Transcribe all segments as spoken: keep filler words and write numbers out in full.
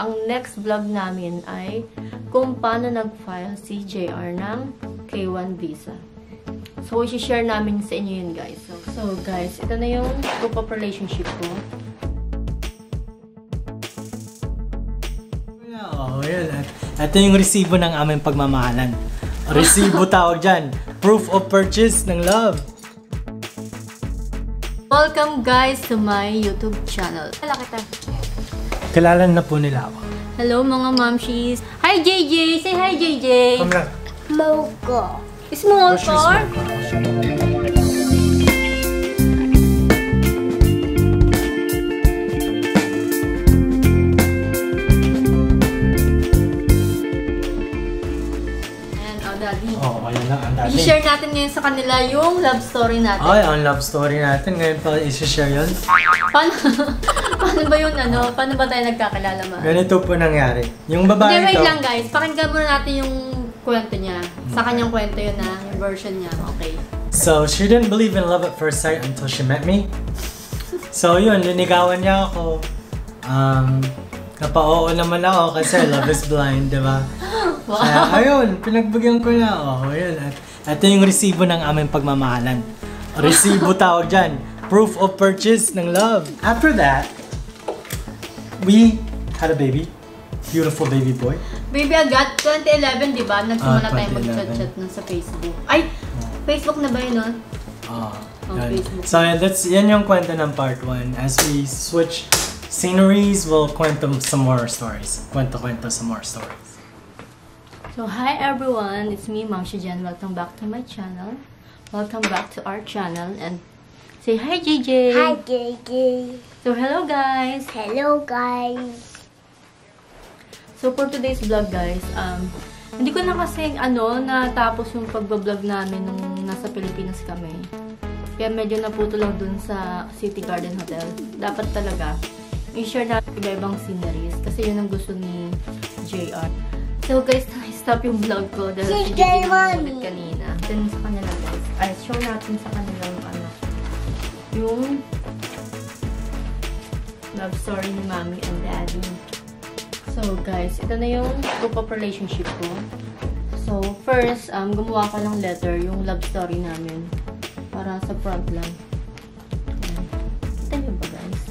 ang next vlog namin ay kung paano nag-file si J R ng K one visa. So, isi-share namin sa inyo yun, guys. So, so, guys, ito na yung proof of relationship ko. Oh, yun. Ito yung resibo ng aming pagmamahalan. Resibo tawag dyan. Proof of purchase ng love. Welcome, guys, to my YouTube channel. Hala kita. Kilala na po nila ako. Hello, mga momshies. Hi, J J! Say hi, J J! Come lang. Mocha. Small car? Oh, ayan lang ang dati. I-share natin ngayon sa kanila yung love story natin. Ay, ang love story natin. Ngayon pa i-share yun. Paano, paano ba yun, ano? Paano ba tayo nagkakilala, ma? Ganito po nangyari. Yung babae Hindi, wait ito. lang, guys. Pakinggan muna natin yung kwento niya. Sa kanyang kwento yun, na yung version niya. Okay. So, she didn't believe in love at first sight until she met me. So, yun. Linigawan niya ako. Um... Napa-oo naman ako kasi love is blind, di ba? Wow. Kaya, ayun, pinagbigyan ko na. Oh, ayun. At ito yung resibo ng aming pagmamahalan. Resibo tawag dyan. Proof of purchase ng love. After that, we had a baby. Beautiful baby boy. Baby agad, twenty eleven, di ba? Nagsimula Ah, tayo mag-chat-chat nun sa Facebook. Ay! Facebook na ba yun, no? Oh, oh, Facebook. So, yan, that's, yan yung kwento ng part one. As we switch sceneries, we'll kwento some more stories. Kwento-kwento some more stories. So, hi everyone! It's me, Mom Shijan. Welcome back to my channel. Welcome back to our channel. And say hi, J J! Hi, J J! So, hello guys! Hello, guys! So, for today's vlog, guys, um, hindi ko na kasi, ano, natapos yung pagbablog namin nung nasa Pilipinas kami. Kaya medyo naputo lang dun sa City Garden Hotel. Dapat talaga i-share natin iba-ibang sceneries kasi yun ang gusto ni J R. So guys, stop yung vlog ko dahil hindi ko ulit kanina. Then sa kanila guys, ay show natin sa kanila yung ano, yung love story ni Mommy and Daddy. So guys, ito na yung proof of relationship ko. So first, um, gumawa ko ng letter, yung love story namin. Para sa front lang. Ayan. Kita nyo ba guys?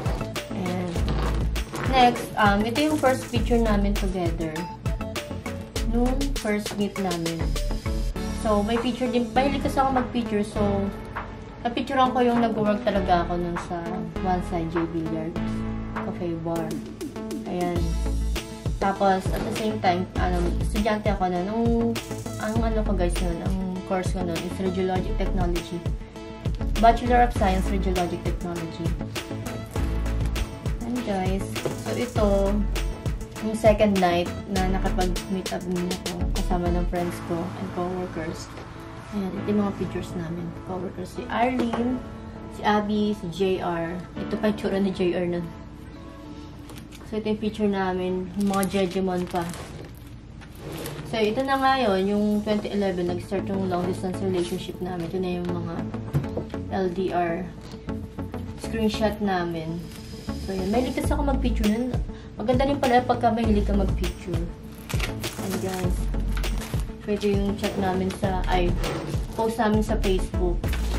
Next, um, ito yung first picture namin together. Nung first meet namin. So, may picture din. Mahilig kasi ako mag-picture. So, na-picturean ko yung nag-work talaga ako nun sa One Side J Billiards Cafe Bar. Ayan. Tapos, at the same time, ano, estudyante ako na. Nung, ang ano ko guys nun, ang course ko nun is Radiologic Technology. Bachelor of Science, Radiologic Technology. Guys. So, ito, yung second night na nakapag-meet up din ako kasama ng friends ko and co-workers. Ayan, ito yung mga pictures namin. Co-workers, si Arlene, si Abby, si J R. Ito pa yung tsura ni J R nun. So, ito yung picture namin. Yung mga Jejemon pa. So, ito na nga yun, yung twenty eleven, nag-start yung long-distance relationship namin. Ito na yung mga L D R screenshot namin. So, yun. Mahilig kasi ako mag-picture nun. Maganda rin pala pagka mahilig ka mag-picture. And guys, pwede yung chat namin sa, ay, post namin sa Facebook.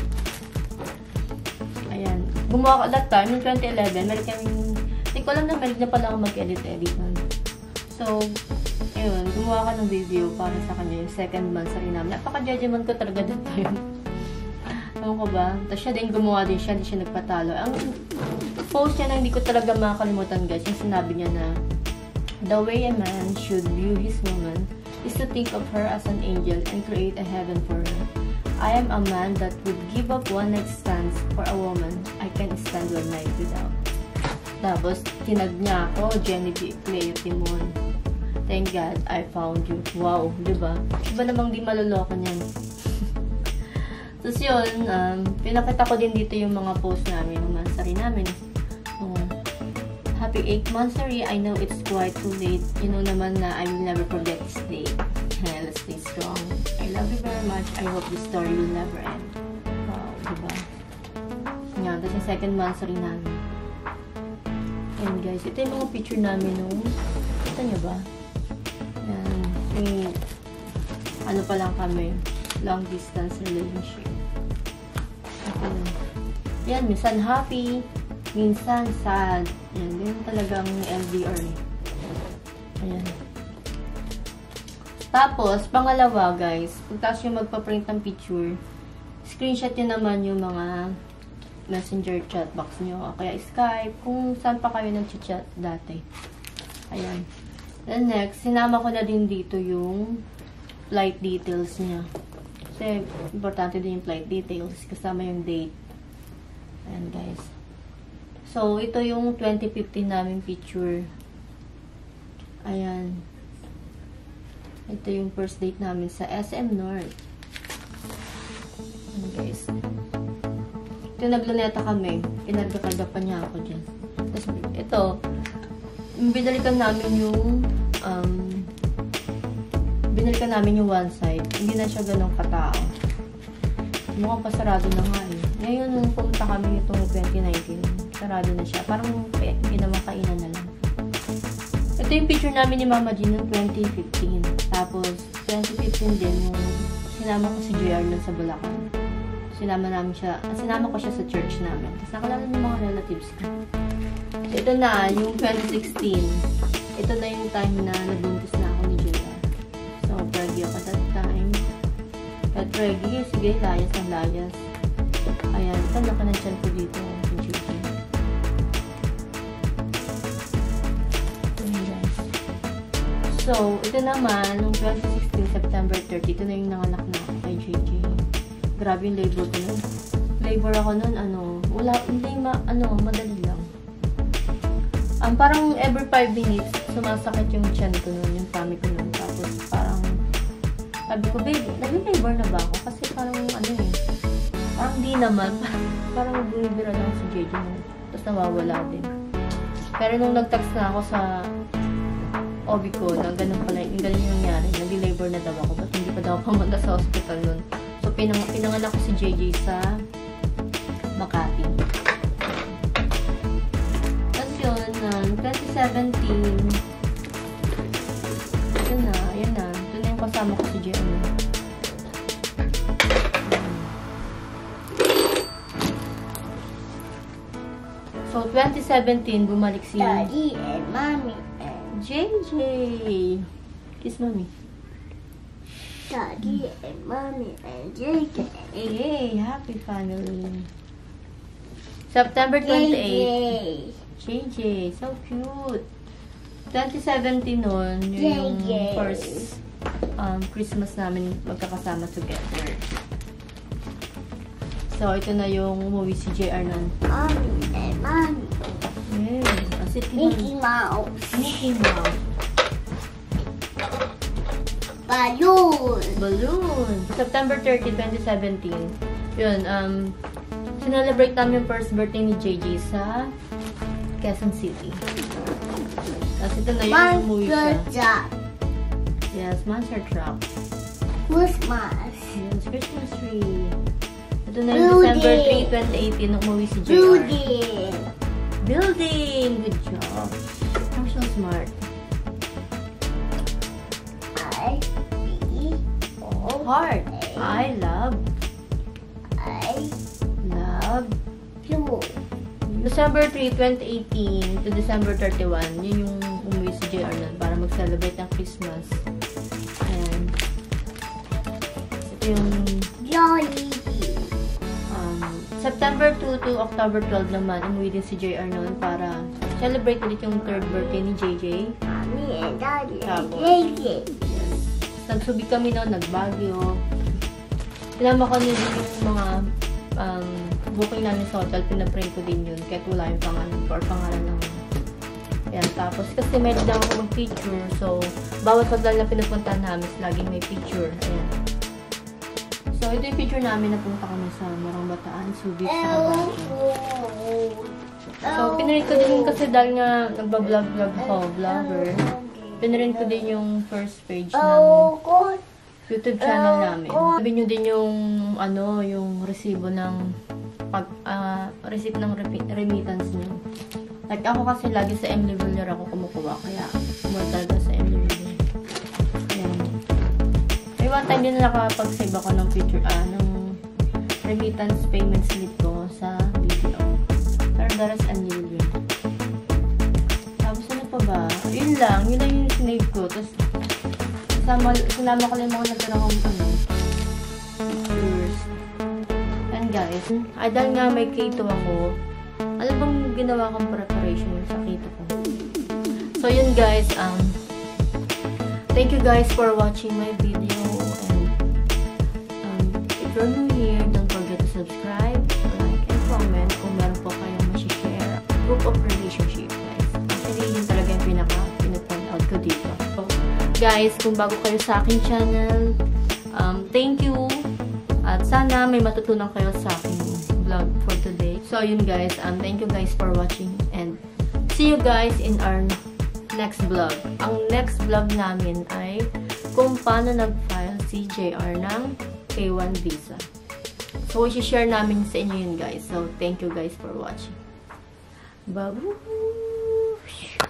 Ayan. Gumawa ko that time, yung twenty eleven, mahilig kami, hindi ko alam na mahilig na pala ako mag-edit-edit nun. So, ayun, gumawa ko ng video para sa kanya, yung second month sa rin namin. Napaka-judgment ko talaga that time. Ewan ko ba? Tapos siya din gumawa din siya, hindi siya nagpatalo. Ang post niya na hindi ko talaga makakalimutan guys, yung sinabi niya na the way a man should view his woman is to think of her as an angel and create a heaven for her. I am a man that would give up one night stands for a woman I can stand one night without. Tapos, tinag niya ako, Jenny B. Cleo Timon. Thank God, I found you. Wow, diba? Diba namang di maluloko niyan? Tapos yun, um, pinakita ko din dito yung mga post namin, yung mansari namin. Um, happy eighth monthsary, I know it's quite too late. You know naman na I will never forget this day. Let's stay strong. I love you very much. I hope this story will never end. Wow, diba? Yan, tapos yung second monthsary namin. Ayan guys, ito yung mga picture namin nung, kita nyo ba? Ayan, yung, ano pa lang kami, long distance relationship. Okay. Ayan, minsan happy, minsan sad. Ayan, ganyan talagang L D R. Ayan. Tapos, pangalawa guys, pagkas yung magpa-print ng picture, screenshot nyo naman yung mga messenger chat box nyo, kaya Skype, kung saan pa kayo nag-chat dati. Ayan. Then next, sinama ko na din dito yung flight details niya. Kasi, importante din yung flight details, kasama yung date. Ayan guys. So, ito yung twenty fifteen namin picture. Ayan. Ito yung first date namin sa S M North. Ayan guys. Ito, nagluneta kami. Pinarga-karga pa niya ako dyan. Tapos, ito, binalikan namin yung, um, binalikan namin yung one side. Hindi na siya ganong katao. Mukhang pasarado na nga eh. Ngayon, nung pumunta kami itong twenty nineteen, sarado na siya. Parang hindi naman kainan na lang. Ito yung picture namin ni Mama Jean noong twenty fifteen. Tapos, twenty fifteen din, yung sinama ko si J R nun sa Bulacan. Sinama namin siya, sinama ko siya sa church namin. Tapos nakalala ng mga relatives ko. Ito na, yung twenty sixteen. Ito na yung time na nabuntis na ako ni J R. So, preggy ako that time. At preggy, sige, layas ang layas. Ayan, ito laki ng tiyan ko dito. So, ito naman, noong twenty sixteen, September thirty, ito na yung nanganak na ako kay J J. Grabe yung labor ko nun. Labor ako nun, ano, wala, hindi ma, ano, madali lang. Um, parang every five minutes, sumasakit yung chan ko nun, yung tummy ko nun. Tapos, parang, sabi ko, babe, nag-labor na ba ako? Kasi parang, ano eh, parang di naman, parang bumibira lang si J J nun. Tapos nawawala din. Pero nung nag-text na ako sa O B ko, na ganun pala, yung ganun yung nangyari, nag-labor na daw ako, ba't hindi pa daw pumunta sa hospital nun. So, pinang pinanganak ko si J J sa Makati. Tapos yun, um, twenty seventeen, yun na, yun na, ito na yung kasama ko si J J. So, twenty seventeen, bumalik si Daddy and Mommy. J J. Kiss Mommy. Daddy and Mommy and J J. Yay! Happy family. September twenty-eighth. J J. So cute. twenty seventeen nun, yung J J. first um, Christmas namin magkakasama together. So, ito na yung umuwi si J R nun. Mommy and Mommy. Yeah. As it Mickey Mouse. Mickey Mouse. Balloon. Balloon. September thirtieth, twenty seventeen. Yun, um, sinelebrate namin yung first birthday ni J J sa Quezon City. Tapos ito na yung umuwi siya. Monster truck. Yes, monster truck. Christmas. Yes, Christmas tree. Ito na yung Building. December third, twenty eighteen, nung umuwi si J R. Building. Building! Good job. You're so smart. I B O Heart. I love. I Love. blue. December third, twenty eighteen to December thirty-first, yun yung umuwi si J R nun para mag-celebrate ng Christmas. Ayan. Ito yung Jollibee. um, September second to October twelfth naman, umuwi din si J R nun para celebrate ulit yung third birthday ni J J. Mommy and Daddy and Tapos, J J. yes. Nagsubi kami nun, nagbagyo. Sinama ko din yung mga um, booking namin sa hotel, pinaprint ko din yun. Kahit wala yung pangalan ko or pangalan ng yan. Tapos, kasi may lang ako mag-picture. So, bawat hotel na pinupuntahan namin, laging may picture. Ayan. So, ito yung picture namin. Napunta kami sa Morong Bataan, Subic, sa Baguio. So, pinarint ko din kasi dahil nga nagbablog-vlog ako, vlogger. Pinarint ko din yung first page namin. Oh, God. YouTube channel namin. Sabi nyo din yung, ano, yung resibo ng, pag, uh, receipt ng remittance nyo. Like, ako kasi lagi sa Emily Villar ako kumukuha, kaya more talaga sa Emily Villar. Ayan. May one time din na nakapag-save ako ng future, ah, ng remittance payment slip ko sa B P O. Pero daras Emily Villar. Tapos ano pa ba? Yun lang, yun lang yung snave ko. Tapos, sinama, sinama ko lang mga natira kong ano, viewers. And guys, ay dahil nga may K two ako, ano bang ginawa kong preparation sa K two ko? So yun guys, um, thank you guys for watching my video, and um, if you're new here, don't forget to subscribe, like, and comment kung meron po kayong ma-share. Group of relationship guys. Actually, yun talaga yung pinaka pinapoint out ko dito. So, guys, kung bago kayo sa aking channel, um, thank you, at sana may matutunan kayo sa aking vlog for today. So, yun guys, um, thank you guys for watching, and see you guys in our next vlog. Ang next vlog namin ay kung paano nag-file si J R ng K one visa. So, i-share namin sa inyo yun guys. So, thank you guys for watching. Bye!